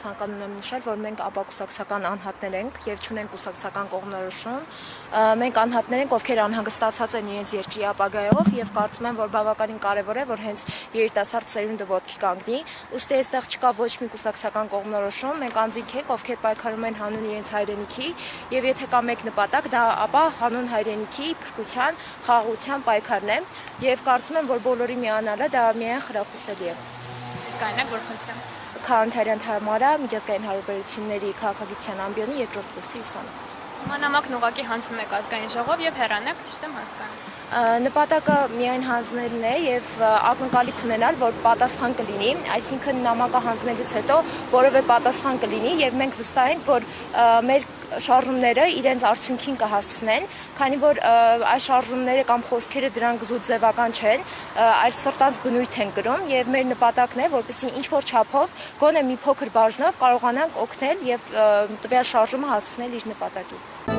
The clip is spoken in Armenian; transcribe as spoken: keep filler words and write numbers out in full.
ցանկանում եմ նշել, որ մենք ապակուսակցական անհատներ ենք եւ չունենք կուսակցական կողմնորոշում։ Մենք անհատներ ենք, ովքեր անհանգստացած են իրենց երկրի ապագայով եւ կարծում եմ, որ բավականին կարեւոր է, որ հենց երիտասարդ սերունդը ոտքի կանգնի։ Ուստի այստեղ չկա ոչ մի կուսակցական կողմնորոշում, մենք անձինք ենք, ովքեր պայքարում են հանուն իրենց հայրենիքի եւ եթե կա մեկ նպատակ, դա ապա հանուն հայրենիքի փրկության, խաղաղության պայքարն է եւ կարծում եմ, որ բոլորի միանալը դա միայն խրախուսելի է։ Կանակ որ խնդրեմ։ Քանթարյան Թամարա, միջազգային հարաբերությունների քաղաքագիտության ամբիոնի երկրորդ կուրսի ուսանող։ Մանրամասն ուղղակի հանձնում եք ազգային ժողով եւ հեռանակ, ճիշտ եմ հասկանում։ Նպատակը միայն հանձնելն է եւ ակնկալիք ունենալ, որ պատասխան կլինի, այսինքն նամակը հանձնելուց հետո որևէ պատասխան կլինի եւ մենք վստահ ենք, որ մեր շարժումները իրենց արդյունքին կհասցնեն, քանի որ այս շարժումները կամ խոսքերը դրանք զուտ ձևական չեն, այլ սրտանց բնույթ են կրում եւ մեր նպատակն է, որպեսզի ինչ որ չափով գոնե մի փոքր բաժնով կարողանանք օգնել եւ տվյալ շարժումը հասցնել իր նպատակին։